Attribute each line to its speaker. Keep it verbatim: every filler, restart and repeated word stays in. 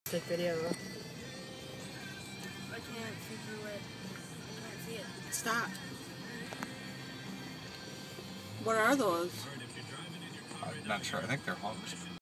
Speaker 1: Sick video.
Speaker 2: I can't see through it. I can't see it.
Speaker 1: Stop.
Speaker 2: What are those?
Speaker 3: I'm not sure. I think they're hogs.